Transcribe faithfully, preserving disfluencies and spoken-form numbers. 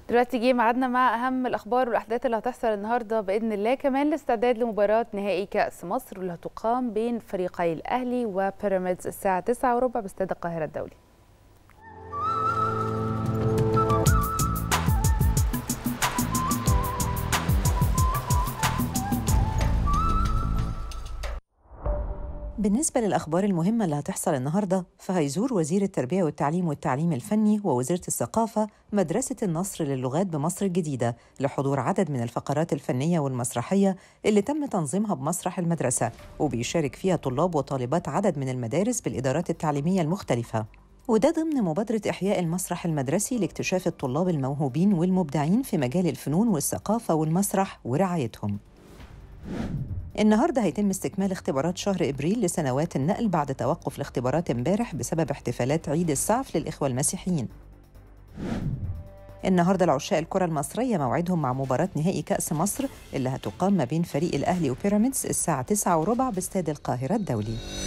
دلوقتي جه ميعادنا مع اهم الاخبار والاحداث اللي هتحصل النهارده باذن الله، كمان الاستعداد لمباراه نهائي كاس مصر واللي هتقام بين فريقي الاهلي وبيراميدز الساعه تسعة وربع باستاد القاهره الدولي. بالنسبة للأخبار المهمة اللي هتحصل النهاردة، فهيزور وزير التربية والتعليم والتعليم الفني ووزيرة الثقافة مدرسة النصر للغات بمصر الجديدة لحضور عدد من الفقرات الفنية والمسرحية اللي تم تنظيمها بمسرح المدرسة، وبيشارك فيها طلاب وطالبات عدد من المدارس بالإدارات التعليمية المختلفة. وده ضمن مبادرة إحياء المسرح المدرسي لاكتشاف الطلاب الموهوبين والمبدعين في مجال الفنون والثقافة والمسرح ورعايتهم. النهارده هيتم استكمال اختبارات شهر ابريل لسنوات النقل بعد توقف الاختبارات امبارح بسبب احتفالات عيد السعف للاخوه المسيحيين. النهارده العشاق الكره المصريه موعدهم مع مباراه نهائي كاس مصر اللي هتقام ما بين فريق الاهلي وبيراميدز الساعه تسعة وربع باستاد القاهره الدولي.